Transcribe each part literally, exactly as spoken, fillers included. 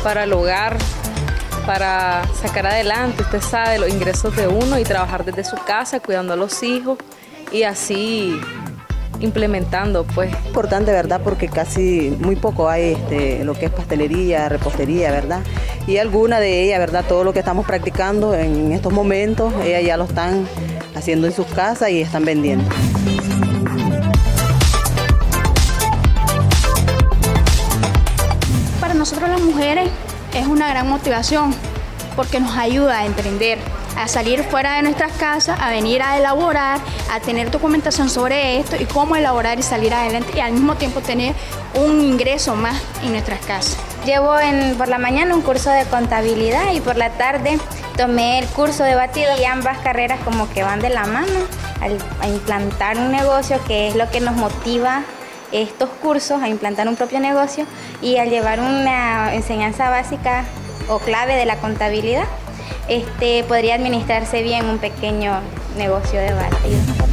para el hogar, para sacar adelante, usted sabe, los ingresos de uno y trabajar desde su casa, cuidando a los hijos y así implementando, pues. Importante, ¿verdad? Porque casi muy poco hay este, lo que es pastelería, repostería, ¿verdad? Y alguna de ellas, ¿verdad? Todo lo que estamos practicando en estos momentos, ellas ya lo están haciendo en sus casas y están vendiendo. Para nosotros las mujeres es una gran motivación porque nos ayuda a emprender, a salir fuera de nuestras casas, a venir a elaborar, a tener documentación sobre esto y cómo elaborar y salir adelante y al mismo tiempo tener un ingreso más en nuestras casas. Llevo en, por la mañana un curso de contabilidad y por la tarde tomé el curso de batido y ambas carreras como que van de la mano al, a implantar un negocio, que es lo que nos motiva estos cursos, a implantar un propio negocio y al llevar una enseñanza básica o clave de la contabilidad, este, podría administrarse bien un pequeño negocio de batido.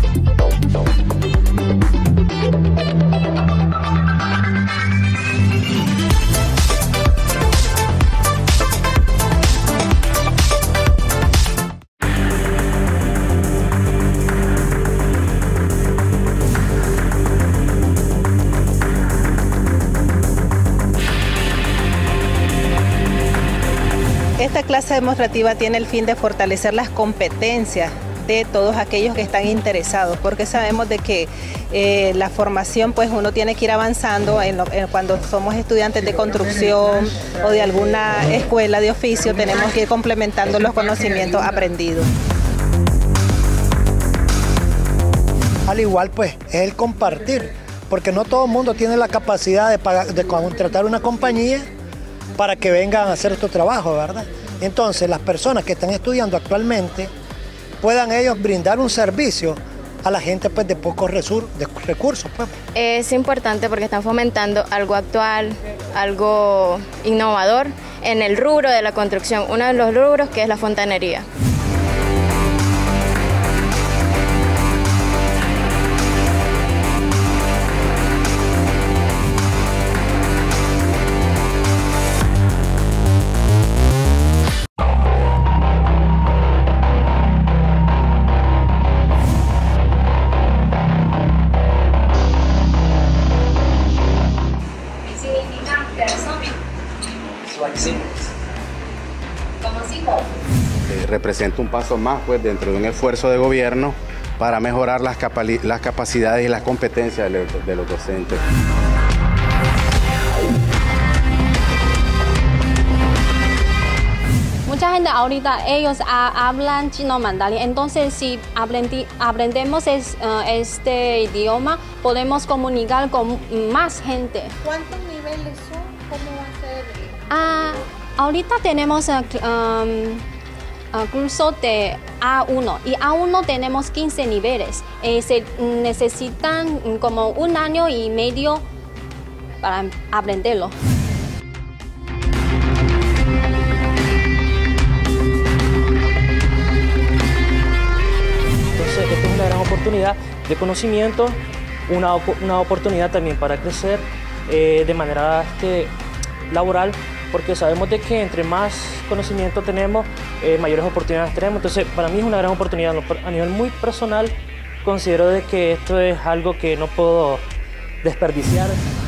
Esta clase demostrativa tiene el fin de fortalecer las competencias de todos aquellos que están interesados, porque sabemos de que eh, la formación, pues uno tiene que ir avanzando en lo, en cuando somos estudiantes de construcción o de alguna escuela de oficio, tenemos que ir complementando los conocimientos aprendidos. Al igual, pues, es el compartir, porque no todo el mundo tiene la capacidad de, pagar, de contratar una compañía para que vengan a hacer estos trabajos, ¿verdad? Entonces, las personas que están estudiando actualmente puedan ellos brindar un servicio a la gente, pues, de pocos recursos. Pues. Es importante porque están fomentando algo actual, algo innovador en el rubro de la construcción, uno de los rubros que es la fontanería. Eh, representa un paso más, pues, dentro de un esfuerzo de gobierno para mejorar las, las capacidades y las competencias de los, de los docentes. Mucha gente ahorita, ellos ha, hablan chino mandarín, entonces si aprendi, aprendemos es, uh, este idioma, podemos comunicar con más gente. ¿Cuántos niveles son? ¿Cómo va a ser? Ah, ahorita tenemos uh, um, uh, curso de A uno y A uno tenemos quince niveles. Eh, se necesitan como un año y medio para aprenderlo. Entonces, esta es una gran oportunidad de conocimiento, una, una oportunidad también para crecer eh, de manera este, laboral, porque sabemos de que entre más conocimiento tenemos, eh, mayores oportunidades tenemos. Entonces, para mí es una gran oportunidad. A nivel muy personal, considero de que esto es algo que no puedo desperdiciar.